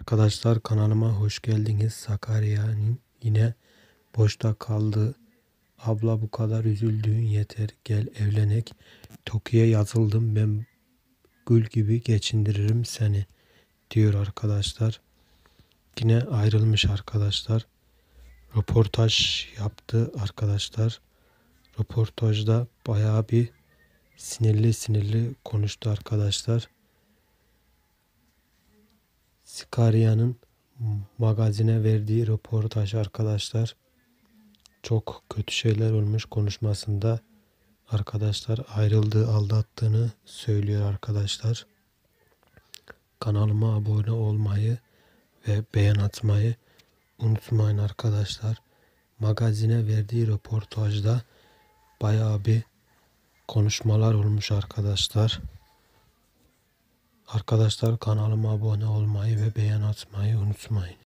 Arkadaşlar kanalıma hoş geldiniz. Sakarya'nın yine boşta kaldı. Abla bu kadar üzüldüğün yeter, gel evlenek. Toki'ye yazıldım, ben gül gibi geçindiririm seni diyor arkadaşlar. Yine ayrılmış arkadaşlar. Röportaj yaptı arkadaşlar. Röportajda bayağı bir sinirli konuştu arkadaşlar. Sakarya'nın magazine verdiği röportaj arkadaşlar. Çok kötü şeyler olmuş konuşmasında. Arkadaşlar ayrıldığı, aldattığını söylüyor arkadaşlar. Kanalıma abone olmayı ve beğen atmayı unutmayın arkadaşlar. Magazine verdiği röportajda bayağı bir konuşmalar olmuş arkadaşlar. Arkadaşlar kanalıma abone olmayı ve beğen atmayı unutmayın.